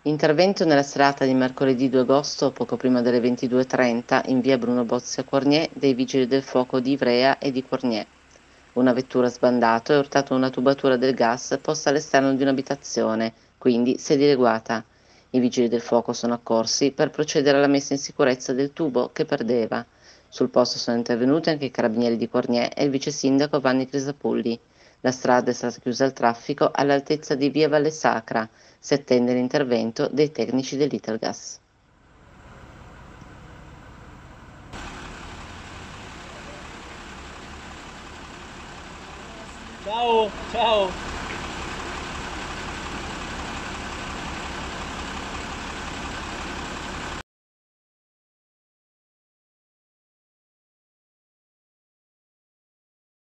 Intervento nella serata di mercoledì 2 agosto, poco prima delle 22:30, in via Bruno Bozzi a Quarnier, dei Vigili del Fuoco di Ivrea e di Quarnier. Una vettura ha sbandato e urtato una tubatura del gas posta all'esterno di un'abitazione, quindi si è dileguata. I Vigili del Fuoco sono accorsi per procedere alla messa in sicurezza del tubo che perdeva. Sul posto sono intervenuti anche i carabinieri di Quarnier e il vice sindaco Vanni Crisapulli. La strada è stata chiusa al traffico all'altezza di via Valle Sacra. Si attende l'intervento dei tecnici dell'Italgas. Ciao, ciao.